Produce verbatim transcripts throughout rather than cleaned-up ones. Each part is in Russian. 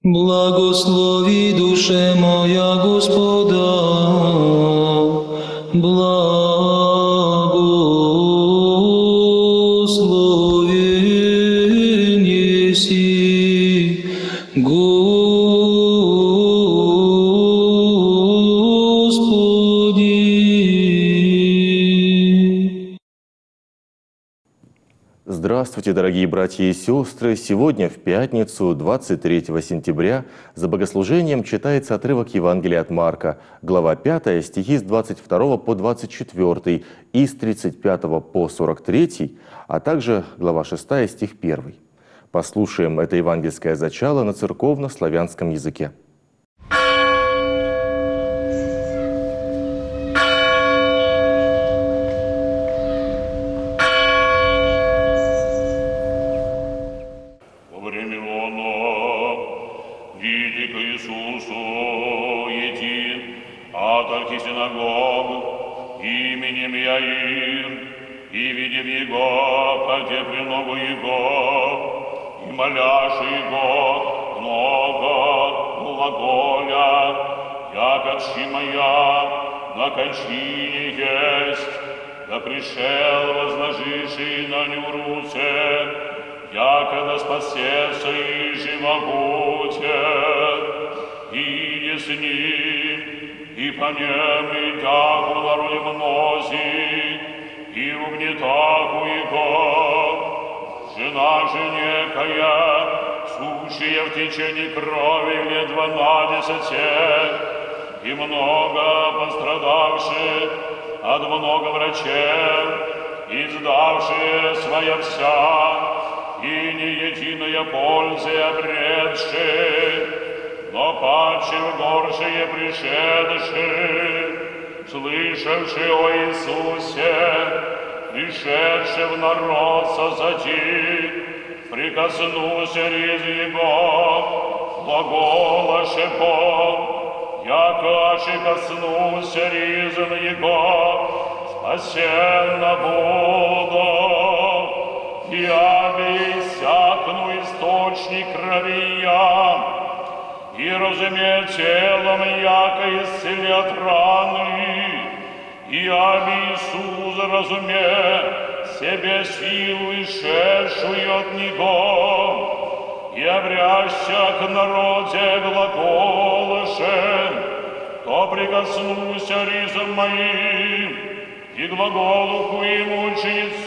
Благослови, душе моя, Господа, благословен еси, Господи. Здравствуйте, дорогие братья и сестры! Сегодня, в пятницу, двадцать третьего сентября, за богослужением читается отрывок Евангелия от Марка, глава пятая, стихи с двадцать второго по двадцать четвёртый и с тридцать пятого по сорок третий, а также глава шестая, стих первый. Послушаем это евангельское зачало на церковно-славянском языке. Именем Яир, и видев его, поде преногу его, и моляши его, много глаголя, яко тши моя на кончине есть, да пришел, возложивший на ню руце, яко да спасется и живогутет, и не с ним, и по нем идя в народе мнози, и угнетаху его, жена же некая, сущая в течение крови лет двенадцати, и много пострадавших от много врачей, и сдавшие своя вся, и не единая пользы обретшие, но паче в горшие пришедшие, слышавши о Иисусе, пришедший в народ созади, прикоснулся из Его, глаголаше Бог, яко же коснулся ризан Его, спасенно буду, и аби иссякну источник крови я, и разуме телом, яко исцелят раны, и аби Иисус разуме себе силу ишедшую от Него, и обряща к народе глаголаше, то прикоснулся ризом моим, и глаголу им ученицы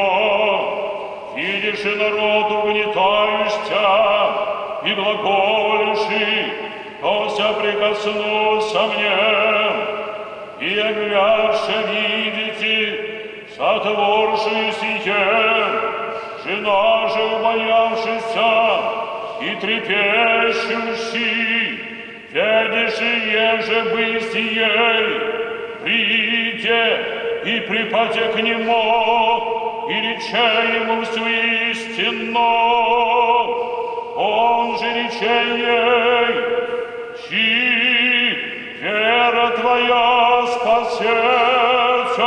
Его, видишь и народ угнетающий, и глаголиши, то вся прикоснулся мне, и оглядше видите, сотворшую сие, жена же убоявшися, и трепещущий, видишь, еже быть ей, прииде и припаде к нему, и рече ему всю истину. Он же рече ей, чи вера твоя спасется,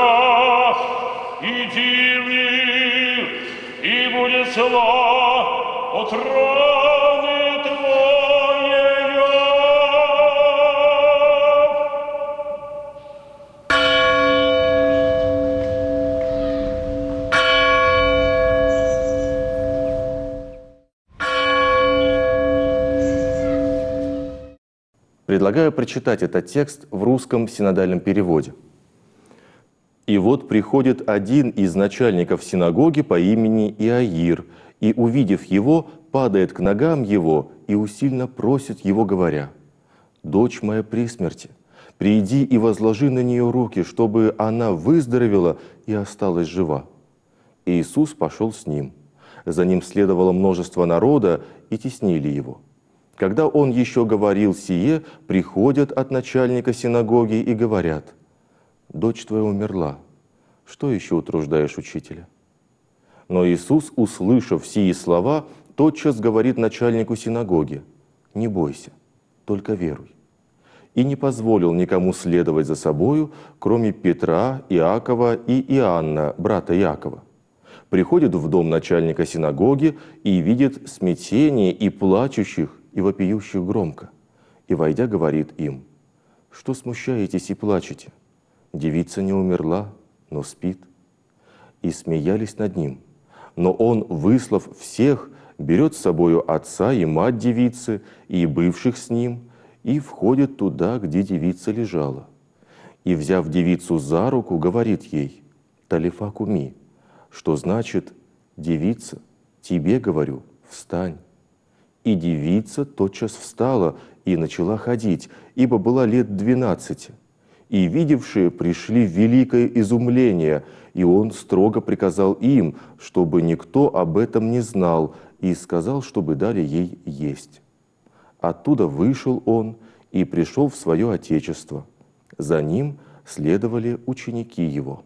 иди в них, и будет цела от раны твоей. Предлагаю прочитать этот текст в русском синодальном переводе. «И вот приходит один из начальников синагоги по имени Иаир, и, увидев его, падает к ногам его и усильно просит его, говоря: „Дочь моя при смерти, приди и возложи на нее руки, чтобы она выздоровела и осталась жива“. И Иисус пошел с ним. За ним следовало множество народа, и теснили его. Когда он еще говорил сие, приходят от начальника синагоги и говорят: „Дочь твоя умерла, что еще утруждаешь учителя?“ Но Иисус, услышав сии слова, тотчас говорит начальнику синагоги: „Не бойся, только веруй“. И не позволил никому следовать за собою, кроме Петра, Иакова и Иоанна, брата Иакова. Приходит в дом начальника синагоги и видит смятение и плачущих, и вопиющих громко, и, войдя, говорит им: «Что смущаетесь и плачете? Девица не умерла, но спит». И смеялись над ним. Но он, выслав всех, берет с собою отца и мать девицы, и бывших с ним, и входит туда, где девица лежала. И, взяв девицу за руку, говорит ей: «Талифа куми», что значит: «Девица, тебе говорю, встань». И девица тотчас встала и начала ходить, ибо была лет двенадцати. И видевшие пришли в великое изумление, и он строго приказал им, чтобы никто об этом не знал, и сказал, чтобы дали ей есть. Оттуда вышел он и пришел в свое отечество. За ним следовали ученики его.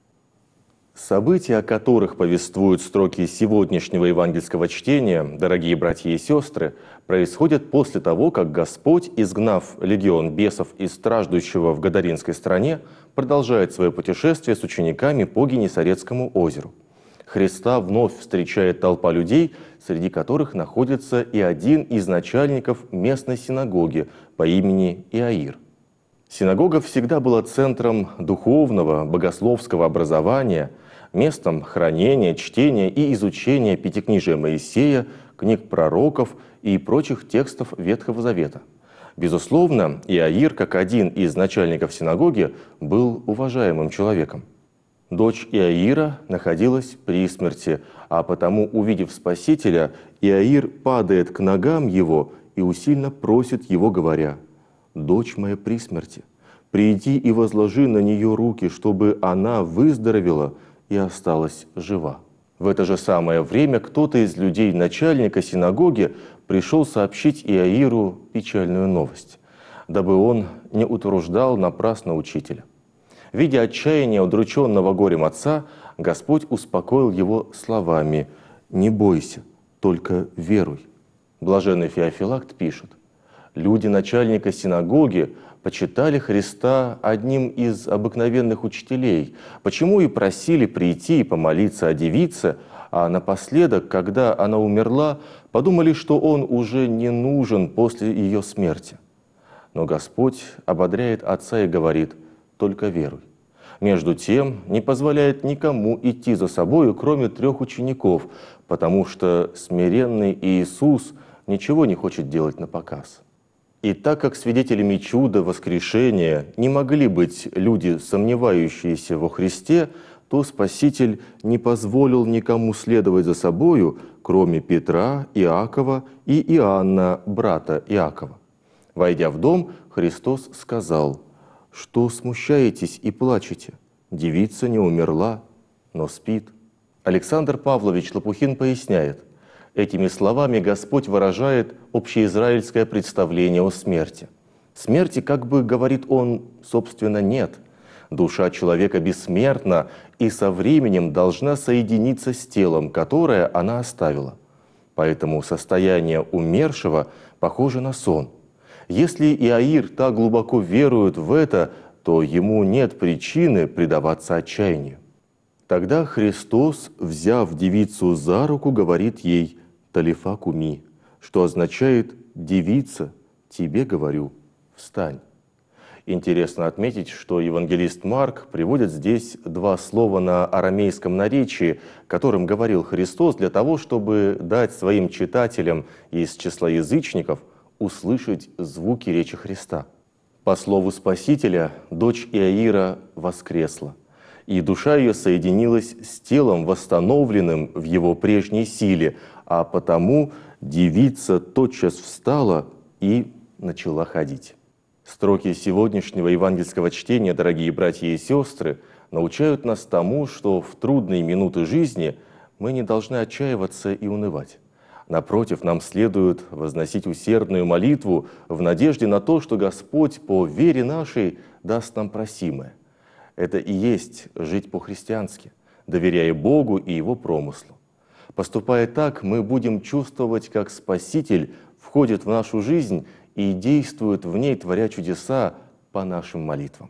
События, о которых повествуют строки сегодняшнего евангельского чтения, дорогие братья и сестры, происходят после того, как Господь, изгнав легион бесов из страждущего в Гадаринской стране, продолжает свое путешествие с учениками по Генесарецкому озеру. Христа вновь встречает толпа людей, среди которых находится и один из начальников местной синагоги по имени Иаир. Синагога всегда была центром духовного, богословского образования, местом хранения, чтения и изучения Пятикнижия Моисея, книг пророков и прочих текстов Ветхого Завета. Безусловно, Иаир, как один из начальников синагоги, был уважаемым человеком. Дочь Иаира находилась при смерти, а потому, увидев Спасителя, Иаир падает к ногам его и усильно просит его, говоря: «Дочь моя при смерти, приди и возложи на нее руки, чтобы она выздоровела и осталась жива». В это же самое время кто-то из людей начальника синагоги пришел сообщить Иаиру печальную новость, дабы он не утруждал напрасно учителя. Видя отчаяние удрученного горем отца, Господь успокоил его словами: «Не бойся, только веруй». Блаженный Феофилакт пишет: «Люди начальника синагоги почитали Христа одним из обыкновенных учителей, почему и просили прийти и помолиться о девице, а напоследок, когда она умерла, подумали, что он уже не нужен после ее смерти. Но Господь ободряет отца и говорит: только веруй. Между тем не позволяет никому идти за собою, кроме трех учеников, потому что смиренный Иисус ничего не хочет делать напоказ». И так как свидетелями чуда воскрешения не могли быть люди, сомневающиеся во Христе, то Спаситель не позволил никому следовать за собою, кроме Петра, Иакова и Иоанна, брата Иакова. Войдя в дом, Христос сказал: «Что смущаетесь и плачете? Девица не умерла, но спит». Александр Павлович Лопухин поясняет: этими словами Господь выражает общеизраильское представление о смерти. Смерти, как бы говорит он, собственно, нет. Душа человека бессмертна и со временем должна соединиться с телом, которое она оставила. Поэтому состояние умершего похоже на сон. Если Иаир так глубоко верует в это, то ему нет причины предаваться отчаянию. Тогда Христос, взяв девицу за руку, говорит ей: «Талифа куми», что означает: «Девица, тебе говорю, встань». Интересно отметить, что евангелист Марк приводит здесь два слова на арамейском наречии, которым говорил Христос, для того, чтобы дать своим читателям из числа язычников услышать звуки речи Христа. По слову Спасителя, дочь Иаира воскресла, и душа ее соединилась с телом, восстановленным в его прежней силе, а потому девица тотчас встала и начала ходить. Строки сегодняшнего евангельского чтения, дорогие братья и сестры, научают нас тому, что в трудные минуты жизни мы не должны отчаиваться и унывать. Напротив, нам следует возносить усердную молитву в надежде на то, что Господь по вере нашей даст нам просимое. Это и есть жить по-христиански, доверяя Богу и Его промыслу. Поступая так, мы будем чувствовать, как Спаситель входит в нашу жизнь и действует в ней, творя чудеса по нашим молитвам.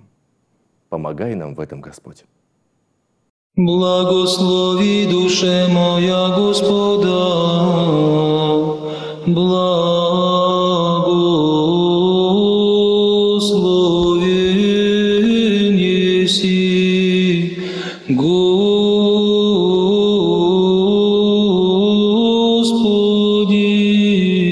Помогай нам в этом, Господь. Благослови душе моя Господа, благослови. Господи.